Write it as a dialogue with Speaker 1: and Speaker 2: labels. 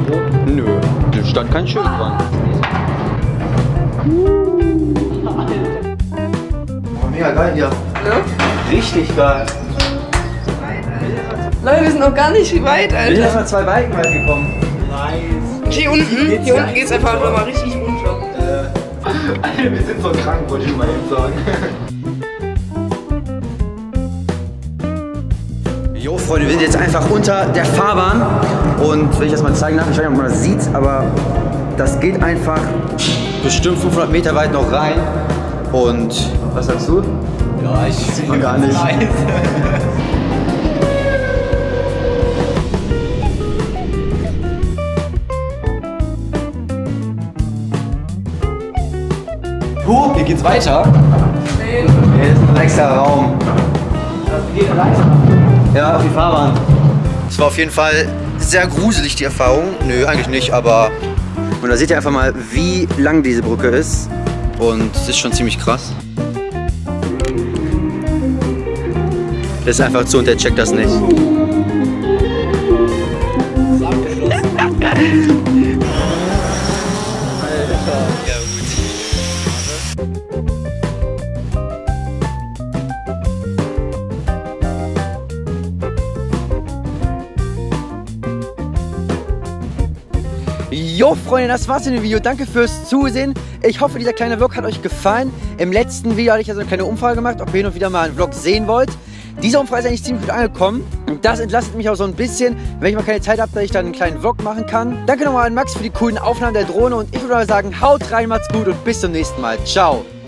Speaker 1: irgendwo?
Speaker 2: Nö, da stand kein Schild dran. Oh, mega geil hier.
Speaker 3: Ne?
Speaker 2: Richtig geil.
Speaker 3: Leute, wir sind noch gar nicht weit,
Speaker 2: Wir sind erst
Speaker 3: Alter.
Speaker 2: mal 2 Balken weit gekommen.
Speaker 1: Nice.
Speaker 3: Hier unten geht's einfach nochmal richtig runter.
Speaker 1: Alter, wir sind so krank, wollte ich mal eben sagen.
Speaker 2: Jo Freunde, wir sind jetzt einfach unter der Fahrbahn und wenn ich das mal zeigen darf, ich weiß nicht, ob man das sieht, aber das geht einfach bestimmt 500 Meter weit noch rein und was sagst du?
Speaker 1: Ja, ich sehe
Speaker 2: Gar nicht. Hier geht's weiter.
Speaker 3: Nee.
Speaker 2: Hier ist ein extra Raum.
Speaker 1: Das geht weiter.
Speaker 2: Ja, auf die Fahrbahn. Es war auf jeden Fall sehr gruselig, die Erfahrung. Nö, eigentlich nicht, aber... Und da seht ihr einfach mal, wie lang diese Brücke ist. Und es ist schon ziemlich krass. Das ist einfach zu und der checkt das nicht. Ja, gut. Jo Freunde, das war's in dem Video. Danke fürs Zusehen. Ich hoffe, dieser kleine Vlog hat euch gefallen. Im letzten Video hatte ich ja so eine kleine Umfrage gemacht, ob ihr hin und wieder mal einen Vlog sehen wollt. Diese Umfrage ist eigentlich ziemlich gut angekommen. Und das entlastet mich auch so ein bisschen, wenn ich mal keine Zeit habe, dass ich dann einen kleinen Vlog machen kann. Danke nochmal an Max für die coolen Aufnahmen der Drohne. Und ich würde mal sagen, haut rein, macht's gut und bis zum nächsten Mal. Ciao.